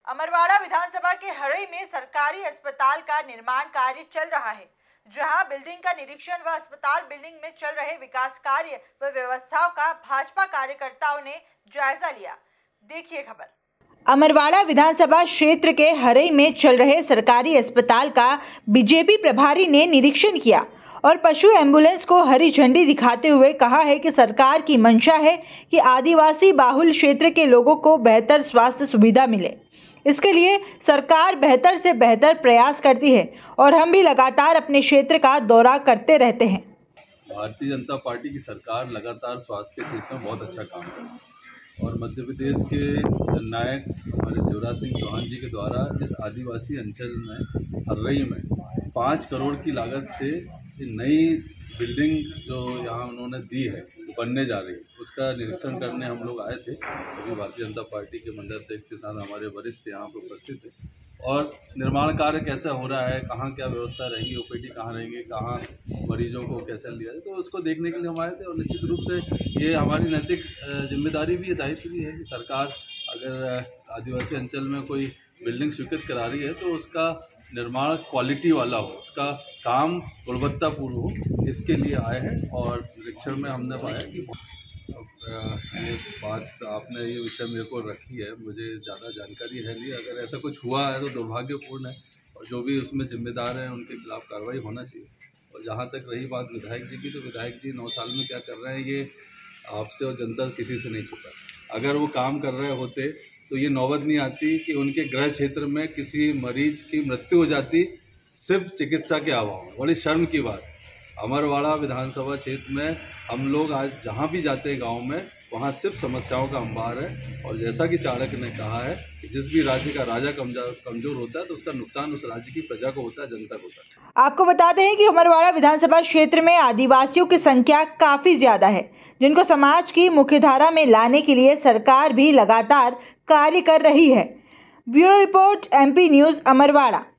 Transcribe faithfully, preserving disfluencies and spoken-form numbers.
अमरवाड़ा विधानसभा के हरई में सरकारी अस्पताल का निर्माण कार्य चल रहा है, जहां बिल्डिंग का निरीक्षण व अस्पताल बिल्डिंग में चल रहे विकास कार्य व व्यवस्थाओं का भाजपा कार्यकर्ताओं ने जायजा लिया। देखिए खबर। अमरवाड़ा विधानसभा क्षेत्र के हरई में चल रहे सरकारी अस्पताल का बीजेपी प्रभारी ने निरीक्षण किया और पशु एम्बुलेंस को हरी झंडी दिखाते हुए कहा है कि सरकार की मंशा है कि आदिवासी बाहुल क्षेत्र के लोगों को बेहतर स्वास्थ्य सुविधा मिले। इसके लिए सरकार बेहतर से बेहतर प्रयास करती है और हम भी लगातार अपने क्षेत्र का दौरा करते रहते हैं। भारतीय जनता पार्टी की सरकार लगातार स्वास्थ्य के क्षेत्र में बहुत अच्छा काम कर रही है और मध्य प्रदेश के जननायक हमारे शिवराज सिंह चौहान जी के द्वारा इस आदिवासी अंचल में हरई में पाँच करोड़ की लागत से नई बिल्डिंग जो यहाँ उन्होंने दी है बनने जा रही है, उसका निरीक्षण करने हम लोग आए थे। अभी भारतीय जनता पार्टी के मंडल अध्यक्ष के साथ हमारे वरिष्ठ यहाँ पर उपस्थित थे और निर्माण कार्य कैसा हो रहा है, कहाँ क्या व्यवस्था रहेगी, ओपीडी कहाँ रहेंगी, कहाँ मरीजों को कैसे लिया जाए, तो उसको देखने के लिए हम आए थे। और निश्चित रूप से ये हमारी नैतिक जिम्मेदारी भी, दायित्व भी है कि सरकार अगर आदिवासी अंचल में कोई बिल्डिंग स्वीकृत करा रही है तो उसका निर्माण क्वालिटी वाला हो, उसका काम गुणवत्तापूर्ण हो, इसके लिए आए हैं। और निरीक्षण में हमने पाया कि ये बात आपने ये विषय मेरे को रखी है, मुझे ज़्यादा जानकारी है नहीं। अगर ऐसा कुछ हुआ है तो दुर्भाग्यपूर्ण है और जो भी उसमें जिम्मेदार हैं उनके खिलाफ कार्रवाई होना चाहिए। और जहाँ तक रही बात विधायक जी की, तो विधायक जी नौ साल में क्या कर रहे हैं ये आपसे और जनता किसी से नहीं छुपा। अगर वो काम कर रहे होते तो ये नौबत नहीं आती कि उनके गृह क्षेत्र में किसी मरीज की मृत्यु हो जाती सिर्फ चिकित्सा के अभाव में। बड़ी शर्म की बात। अमरवाड़ा विधानसभा क्षेत्र में हम लोग आज जहाँ भी जाते हैं गांव में, वहाँ सिर्फ समस्याओं का अंबार है। और जैसा कि चाणक्य ने कहा है कि जिस भी राज्य का राजा कमजोर होता है तो उसका नुकसान उस राज्य की प्रजा को होता है, जनता को होता है। आपको बताते हैं कि अमरवाड़ा विधानसभा क्षेत्र में आदिवासियों की संख्या काफी ज्यादा है, जिनको समाज की मुख्यधारा में लाने के लिए सरकार भी लगातार कार्य कर रही है। Bureau report, MP news, Amarwara.